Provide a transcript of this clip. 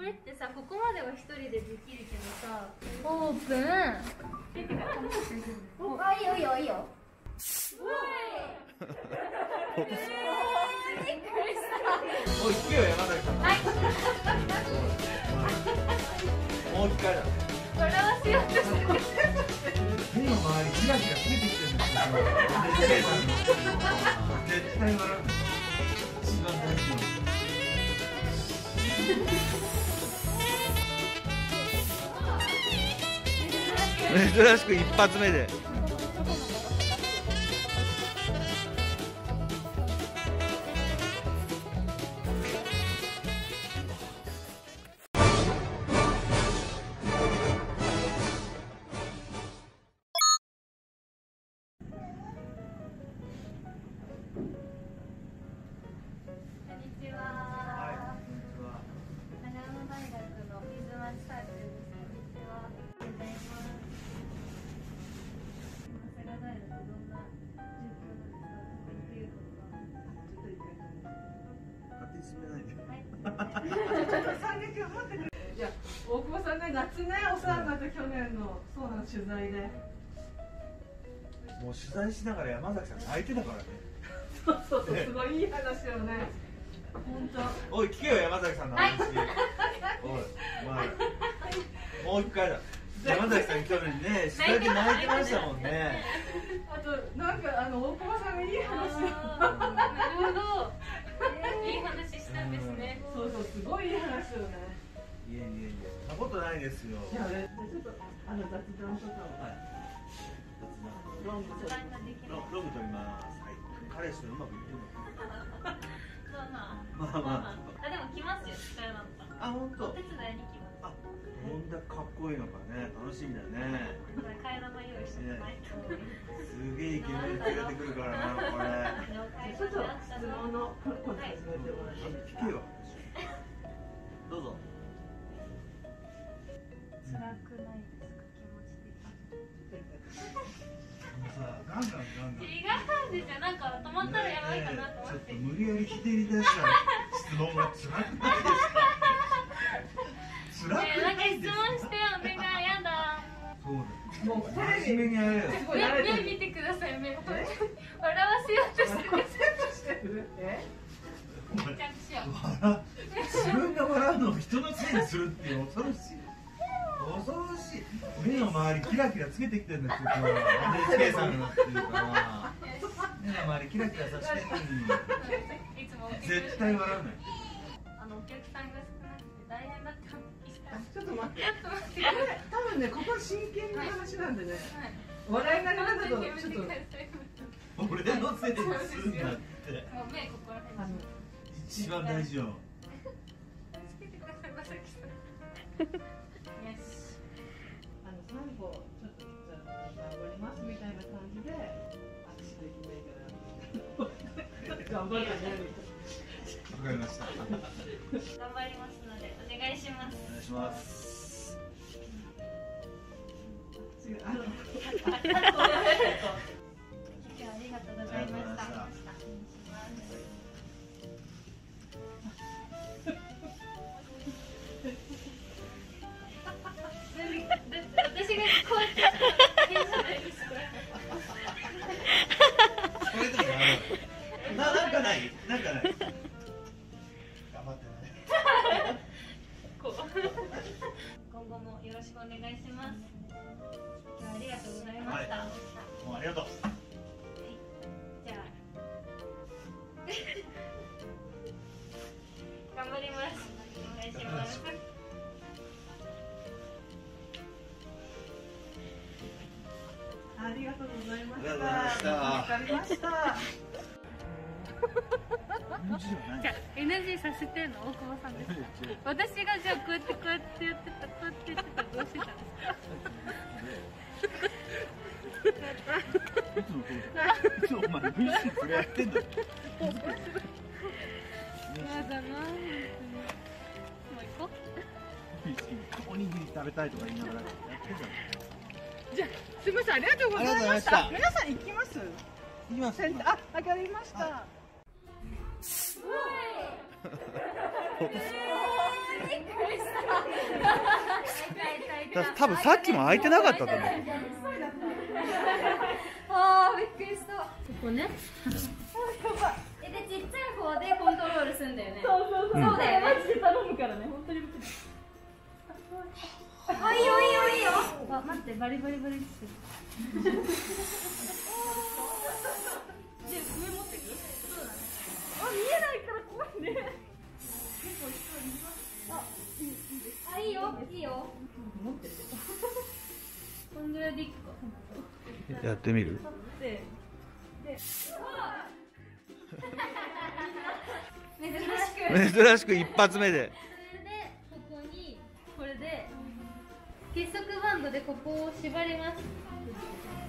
これってさ、ここまでは一人でできるけどさ、オープン。あ、いいよいいよいいよ。 おい、聞けよ、山崎さん。はい。もう一回だ。 笑わせようとしてる。 目の周り、キラキラつけてきてるんですよ。絶対笑う。一番大事なの。珍しく一発目で。 いや、大久保さんね、夏ね、お世話になった去年のそうなの取材で。 もう取材しながら山崎さん泣いてたからね。 そうそうそう、すごいいい話よね。本当。 おい、聞けよ、山崎さんの話。おい、もう一回だ。山崎さん去年ね、取材で泣いてましたもんね。 あと、なんか、大久保さんがいい話を。 なるほど。いい話したんですね。 そうそう、すごいいい話よね。 いえいえいえ、そんなことないですよ。 いや、ちょっと、雑談とかを。 はい。 ロング雑談ができる。 ログ取ります。はい。彼氏とうまくいってるのか。 まあまあ。あ、でも来ますよ。使えなかった。 あ、本当。 お手伝いに来ます。 あ、こんなかっこいいのかね、楽しみだね。 替え玉用意してないと。 すげえイケメン連れてくるからな、これ。 ちょっと質問のこと始めてもらっていいですか。 聞けよ。どうぞ。 辛くないですか、気持ち的に。 ガンガンガンガン。 違うんですよ。なんか止まったらやばいかなと思って。 ちょっと無理やりひねり出した質問が辛くないですか。辛くないですか。 なんか質問してよ、目がやだ。 そうだ。 もう真面目にやれよ。 目見てください、目。笑わせようとしてる。ちゃんとしよう。 自分が笑うのを人のせいにするっていう恐ろしい。恐ろしい。目の周りキラキラつけてきてるんですよ。NHK さんがっていうから目の周りキラキラさせてるのに絶対笑うない。 お客さんが少なくて大変だった。 ちょっと待って。多分ね、ここ真剣な話なんでね。笑いながらだとちょっと。 俺のせいにするんだって。 もう目ここら辺。 一番大事よ。 つけてください、まさきさん。よし。 最後ちょっとじゃあ頑張りますみたいな感じで握手できないから頑張るね。 わかりました。 頑張りますのでお願いします。 お願いします。 今日はありがとうございました。私がこうやって変じゃないですか。 これでもなんかない。なんかない。頑張ってね。 今後もよろしくお願いします。今日はありがとうございました。 もうありがとう。 じゃあ頑張ります。お願いします。 ありがとうございました。 あわかりました。 じゃあ NG させてんの大久保さんです。私がじゃあこうやって言ってた、こうやって言ってたらどうしてたんですか。 いつもお前無視それやってんだよ。 やだな。もう行こう。 おにぎり食べたいとか言いながらやってんだよ。 じゃあすみません、ありがとうございました。皆さん行きます。 行きます。 あ、わかりました。 びっくりした。 多分さっきも開いてなかったと思う。 あーびっくりした。ここね。でちっちゃい方でコントロールするんだよね。そうだよね。マジで頼むからね。本当に。あ、いいよいいよいいよ。あ、待ってバリバリバリしてる。上持ってく？そうだね。あ、見えないから怖いね。あ、いいよいいよ。持ってる。こんぐらいでいいか。 やってみる？珍しく一発目で。 それでここにこれで結束バンドでここを縛ります。